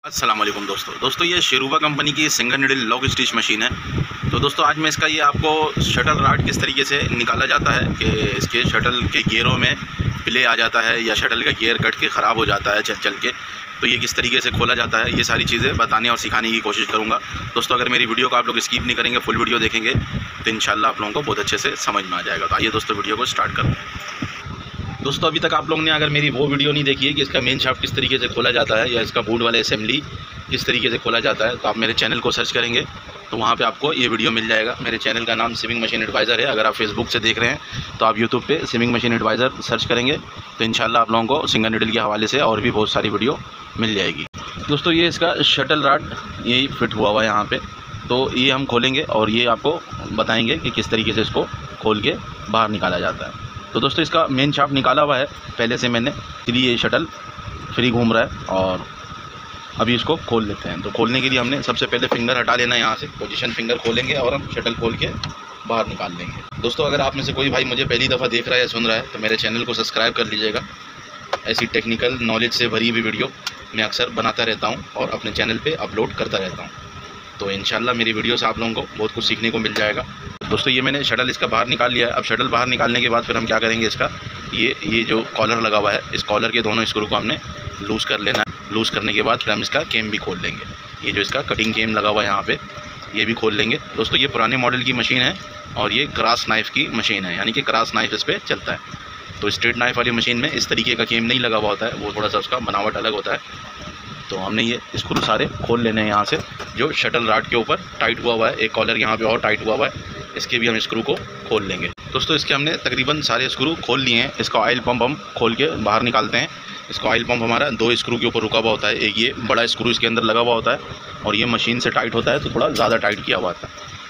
अस्सलाम वालेकुम दोस्तों ये शेरूबा कंपनी की single needle lock stitch machine है। तो दोस्तों आज मैं इसका ये आपको शटल राड किस तरीके से निकाला जाता है कि इसके शटल के गियरों में प्ले आ जाता है या शटल का गियर कट के ख़राब हो जाता है चल के, तो ये किस तरीके से खोला जाता है, ये सारी चीज़ें बताने और सिखाने की कोशिश करूँगा। दोस्तों अगर मेरी वीडियो को आप लोग स्किप नहीं करेंगे, फुल वीडियो देखेंगे तो इंशाल्लाह आप लोगों को बहुत अच्छे से समझ में आ जाएगा। तो आइए दोस्तों वीडियो को स्टार्ट करें। दोस्तों अभी तक आप लोगों ने अगर मेरी वो वीडियो नहीं देखी है कि इसका मेन शाफ्ट किस तरीके से खोला जाता है या इसका बूट वाला असेंबली किस तरीके से खोला जाता है, तो आप मेरे चैनल को सर्च करेंगे तो वहाँ पे आपको ये वीडियो मिल जाएगा। मेरे चैनल का नाम स्विमिंग मशीन एडवाइज़र है। अगर आप फेसबुक से देख रहे हैं तो आप यूट्यूब पे स्विमिंग मशीन एडवाइज़र सर्च करेंगे तो इंशाल्लाह आप लोगों को सिंगल नीडल के हवाले से और भी बहुत सारी वीडियो मिल जाएगी। दोस्तों ये इसका शटल राड यही फिट हुआ हुआ है यहाँ पर, तो ये हम खोलेंगे और ये आपको बताएँगे कि किस तरीके से इसको खोल के बाहर निकाला जाता है। तो दोस्तों इसका मेन शाफ्ट निकाला हुआ है पहले से मैंने, इसलिए ये शटल फ्री घूम रहा है और अभी इसको खोल लेते हैं। तो खोलने के लिए हमने सबसे पहले फिंगर हटा लेना है, यहाँ से पोजीशन फिंगर खोलेंगे और हम शटल खोल के बाहर निकाल लेंगे। दोस्तों अगर आप में से कोई भाई मुझे पहली दफ़ा देख रहा है या सुन रहा है तो मेरे चैनल को सब्सक्राइब कर लीजिएगा। ऐसी टेक्निकल नॉलेज से भरी हुई वीडियो मैं अक्सर बनाता रहता हूँ और अपने चैनल पर अपलोड करता रहता हूँ, तो इंशाल्लाह मेरी वीडियो से आप लोगों को बहुत कुछ सीखने को मिल जाएगा। दोस्तों ये मैंने शटल इसका बाहर निकाल लिया है। अब शटल बाहर निकालने के बाद फिर हम क्या करेंगे, इसका ये जो कॉलर लगा हुआ है इस कॉलर के दोनों स्क्रू को हमने लूज़ कर लेना है। लूज़ करने के बाद फिर हम इसका केम भी खोल लेंगे। ये जो इसका कटिंग केम लगा हुआ है यहाँ पे ये भी खोल लेंगे। दोस्तों ये पुराने मॉडल की मशीन है और ये क्रॉस नाइफ़ की मशीन है, यानी कि क्रॉस नाइफ़ इस पर चलता है। तो स्ट्रेट नाइफ़ वाली मशीन में इस तरीके का केम नहीं लगा हुआ होता है, वो थोड़ा सा उसका बनावट अलग होता है। तो हमने ये स्क्रू सारे खोल लेने हैं यहाँ से। जो शटल राड के ऊपर टाइट हुआ है, एक कॉलर यहाँ पे और टाइट हुआ है, इसके भी हम स्क्रू को खोल लेंगे। दोस्तों इसके हमने तकरीबन सारे स्क्रू खोल लिए हैं। इसका ऑयल पंप हम खोल के बाहर निकालते हैं। इसका ऑयल पंप हमारा दो स्क्रू के ऊपर रुका हुआ होता है। एक ये बड़ा स्क्रू इसके अंदर लगा हुआ होता है और ये मशीन से टाइट होता है तो थोड़ा ज़्यादा टाइट किया हुआ था।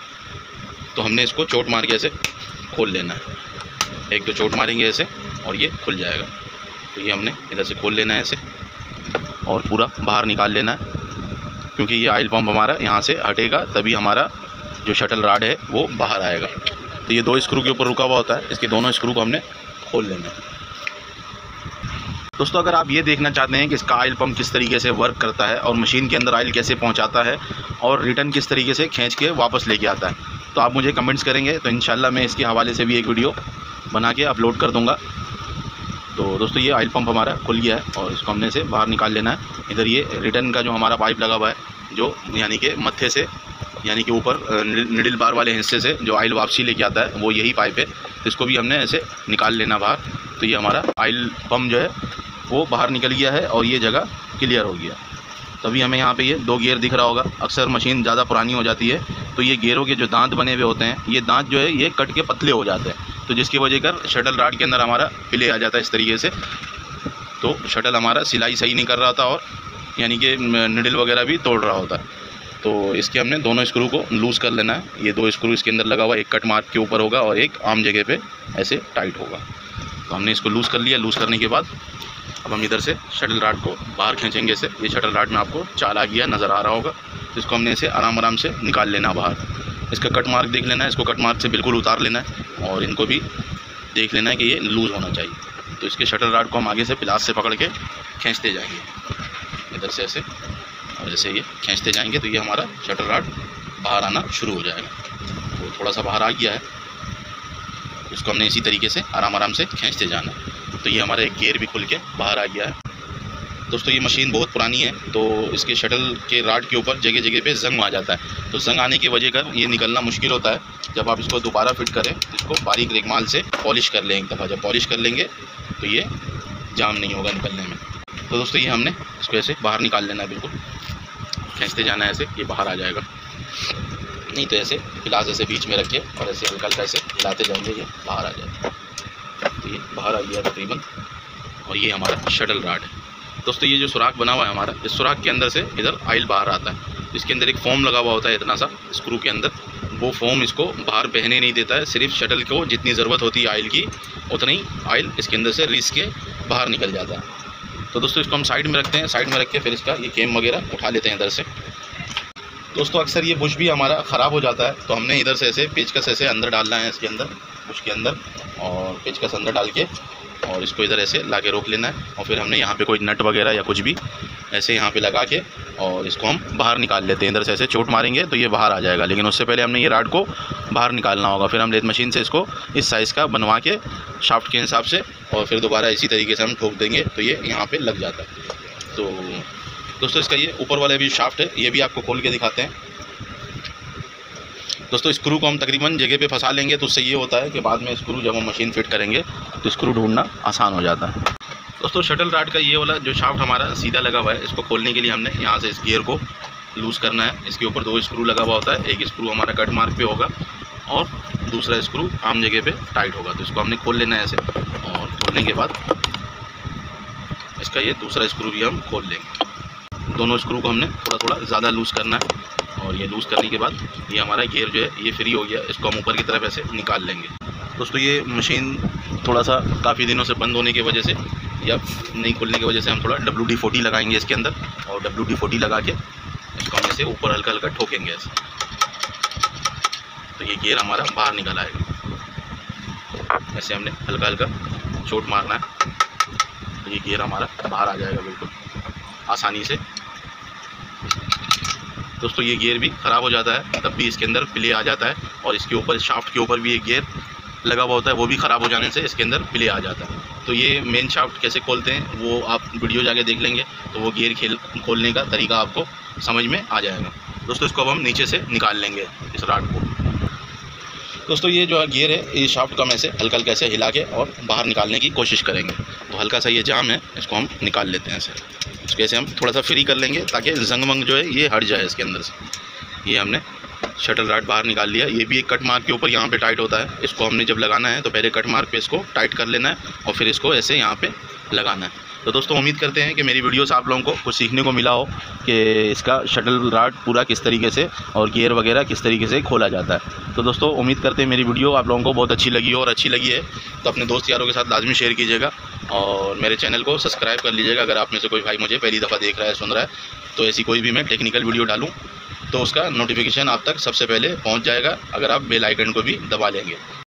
तो हमने इसको चोट मार के ऐसे खोल लेना है। एक दो चोट मारेंगे ऐसे और ये खुल जाएगा। तो ये हमने इधर से खोल लेना है ऐसे और पूरा बाहर निकाल लेना है, क्योंकि ये ऑयल पंप हमारा यहाँ से हटेगा तभी हमारा जो शटल राड है वो बाहर आएगा। तो ये दो स्क्रू के ऊपर रुका हुआ होता है, इसके दोनों स्क्रू को हमने खोल लेना है। दोस्तों अगर आप ये देखना चाहते हैं कि इसका ऑयल पंप किस तरीके से वर्क करता है और मशीन के अंदर ऑयल कैसे पहुँचाता है और रिटर्न किस तरीके से खींच के वापस लेके आता है, तो आप मुझे कमेंट्स करेंगे तो इंशाल्लाह मैं इसके हवाले से भी एक वीडियो बना के अपलोड कर दूँगा। तो दोस्तों ये ऑयल पंप हमारा खुल गया है और इसको हमने से बाहर निकाल लेना है। इधर ये रिटर्न का जो हमारा पाइप लगा हुआ है, जो यानी कि मत्थे से यानी कि ऊपर निडल बार वाले हिस्से से जो ऑयल वापसी लेके आता है वो यही पाइप है, तो इसको भी हमने ऐसे निकाल लेना बाहर। तो ये हमारा ऑयल पंप जो है वो बाहर निकल गया है और ये जगह क्लियर हो गया। तभी हमें यहाँ पे ये दो गियर दिख रहा होगा। अक्सर मशीन ज़्यादा पुरानी हो जाती है तो ये गियरों के जो दांत बने हुए होते हैं, ये दांत जो है ये कट के पतले हो जाते हैं, तो जिसकी वजह कर शटल राड के अंदर हमारा प्ले आ जाता है इस तरीके से। तो शटल हमारा सिलाई सही नहीं कर रहा था और यानी कि निडल वगैरह भी तोड़ रहा होता है। तो इसके हमने दोनों स्क्रू को लूज़ कर लेना है। ये दो स्क्रू इसके अंदर लगा हुआ, एक कट मार्क के ऊपर होगा और एक आम जगह पे ऐसे टाइट होगा। तो हमने इसको लूज़ कर लिया। लूज़ करने के बाद अब हम इधर से शटल राड को बाहर खींचेंगे ऐसे। ये शटल राड में आपको चाल आ गया नज़र आ रहा होगा, तो इसको हमने इसे आराम से निकाल लेना बाहर। इसका कट मार्क देख लेना है, इसको कट मार्क से बिल्कुल उतार लेना है और इनको भी देख लेना है कि ये लूज़ होना चाहिए। तो इसके शटल राड को हम आगे से प्लास से पकड़ के खींचते जाएंगे इधर से ऐसे, और जैसे ये खींचते जाएंगे तो ये हमारा शटल राड बाहर आना शुरू हो जाएगा। वो थोड़ा सा बाहर आ गया है, इसको हमने इसी तरीके से आराम से खींचते जाना है। तो ये हमारा एक गियर भी खुल के बाहर आ गया है। दोस्तों ये मशीन बहुत पुरानी है तो इसके शटल के राड के ऊपर जगह जगह पे जंग आ जाता है। तो जंग आने की वजह कर ये निकलना मुश्किल होता है। जब आप इसको दोबारा फिट करें तो इसको बारीक रेगमाल से पॉलिश कर लें एक दफ़ा। जब पॉलिश कर लेंगे तो ये जाम नहीं होगा निकलने में। तो दोस्तों ये हमने इसको ऐसे बाहर निकाल लेना है, बिल्कुल खींचते जाना है ऐसे, ये बाहर आ जाएगा। नहीं तो ऐसे गिलास ऐसे बीच में रखिए और ऐसे हल्का हल्का ऐसे हिलाते जाएंगे, ये बाहर आ जाएगा। तो ये बाहर आ गया तकरीबन और ये हमारा शटल राड है। दोस्तों ये जो सुराख बना हुआ है हमारा, इस सुराख के अंदर से इधर ऑयल बाहर आता है। इसके अंदर एक फोम लगा हुआ होता है इतना सा स्क्रू के अंदर, वो फोम इसको बाहर बहने नहीं देता है। सिर्फ शटल को जितनी ज़रूरत होती है ऑयल की उतनी ऑयल इसके अंदर से रिस के बाहर निकल जाता है। तो दोस्तों इसको हम साइड में रखते हैं। साइड में रख के फिर इसका ये केम वगैरह उठा लेते हैं इधर से। दोस्तों अक्सर ये बुश भी हमारा ख़राब हो जाता है तो हमने इधर से ऐसे पेचकस ऐसे अंदर डालना है इसके अंदर, बुश के अंदर, और पेचकस अंदर डाल के और इसको इधर ऐसे ला के रोक लेना है। और फिर हमने यहाँ पे कोई नट वगैरह या कुछ भी ऐसे यहाँ पे लगा के और इसको हम बाहर निकाल लेते हैं। इधर से ऐसे चोट मारेंगे तो ये बाहर आ जाएगा, लेकिन उससे पहले हमने ये राड को बाहर निकालना होगा। फिर हम लेथ मशीन से इसको इस साइज़ का बनवा के शाफ्ट के हिसाब से और फिर दोबारा इसी तरीके से हम ठोक देंगे तो ये यहाँ पर लग जाता है। तो दोस्तों इसका ये ऊपर वाला भी शाफ्ट है, ये भी आपको खोल के दिखाते हैं। दोस्तों स्क्रू को हम तकरीबन जगह पे फंसा लेंगे तो उससे ये होता है कि बाद में स्क्रू जब हम मशीन फिट करेंगे तो स्क्रू ढूंढना आसान हो जाता है। दोस्तों शटल राड का ये वाला जो शाफ्ट हमारा सीधा लगा हुआ है, इसको खोलने के लिए हमने यहाँ से इस गियर को लूज़ करना है। इसके ऊपर 2 स्क्रू लगा हुआ होता है, एक स्क्रू हमारा कट मार्क पे होगा और दूसरा स्क्रू आम जगह पे टाइट होगा। तो इसको हमने खोल लेना है ऐसे, और खोलने के बाद इसका ये दूसरा स्क्रू भी हम खोल लेंगे। दोनों स्क्रू को हमने थोड़ा थोड़ा ज़्यादा लूज़ करना है और ये लूज़ करने के बाद ये हमारा गियर जो है ये फ्री हो गया। इसको हम ऊपर की तरफ ऐसे निकाल लेंगे। दोस्तों ये मशीन थोड़ा सा काफ़ी दिनों से बंद होने की वजह से या नहीं खुलने की वजह से हम थोड़ा WD-40 लगाएंगे इसके अंदर, और WD-40 लगा के इसको हम ऐसे ऊपर हल्का हल्का ठोकेंगे ऐसे, तो ये गियर हमारा बाहर निकल आएगा। ऐसे हमने हल्का हल्का चोट मारना है तो ये गियर हमारा बाहर आ जाएगा बिल्कुल आसानी से। दोस्तों ये गियर भी ख़राब हो जाता है तब भी इसके अंदर प्ले आ जाता है, और इसके ऊपर शाफ्ट के ऊपर भी एक गियर लगा हुआ होता है, वो भी ख़राब हो जाने से इसके अंदर प्ले आ जाता है। तो ये मेन शाफ्ट कैसे खोलते हैं वो आप वीडियो जाके देख लेंगे तो वो गियर खोलने का तरीका आपको समझ में आ जाएगा। दोस्तों इसको अब हम नीचे से निकाल लेंगे इस राड को। दोस्तों ये जो गियर है ये शाफ्ट को हम ऐसे हल्का हल्का ऐसे हिला के और बाहर निकालने की कोशिश करेंगे। तो हल्का सा ये जाम है, इसको हम निकाल लेते हैं ऐसे। इसको ऐसे हम थोड़ा सा फ्री कर लेंगे ताकि जंग वंग जो है ये हट जाए इसके अंदर से। ये हमने शटल राड बाहर निकाल लिया। ये भी एक कट मार्क के ऊपर यहाँ पे टाइट होता है। इसको हमने जब लगाना है तो पहले कट मार्क पे इसको टाइट कर लेना है और फिर इसको ऐसे यहाँ पे लगाना है। तो दोस्तों उम्मीद करते हैं कि मेरी वीडियो से आप लोगों को कुछ सीखने को मिला हो कि इसका शटल राड पूरा किस तरीके से और गियर वगैरह किस तरीके से खोला जाता है। तो दोस्तों उम्मीद करते हैं मेरी वीडियो आप लोगों को बहुत अच्छी लगी हो, और अच्छी लगी है तो अपने दोस्त यारों के साथ लाजमी शेयर कीजिएगा और मेरे चैनल को सब्सक्राइब कर लीजिएगा। अगर आप में से कोई भाई मुझे पहली दफ़ा देख रहा है, सुन रहा है, तो ऐसी कोई भी मैं टेक्निकल वीडियो डालूँ तो उसका नोटिफिकेशन आप तक सबसे पहले पहुँच जाएगा अगर आप बेल आइकन को भी दबा लेंगे।